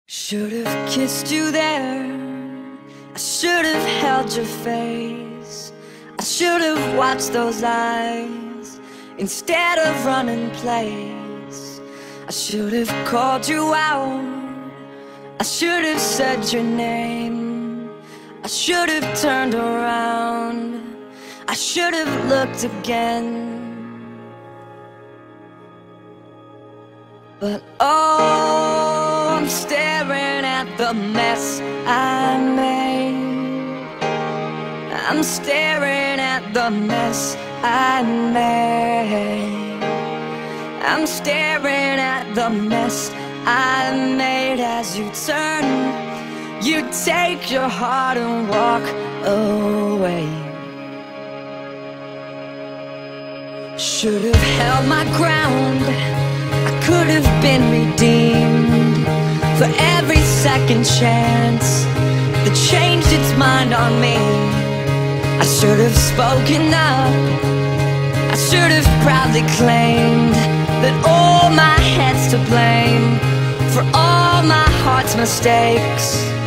Should've kissed you there, I should've held your face, I should've watched those eyes instead of running place. I should've called you out, I should've said your name, I should've turned around, I should've looked again. But oh, I'm staring at the mess I made. I'm staring at the mess I made. I'm staring at the mess I made. As you turn, you take your heart and walk away. Should've held my ground, could have been redeemed for every second chance that changed its mind on me. I should have spoken up, I should have proudly claimed that all my head's to blame for all my heart's mistakes.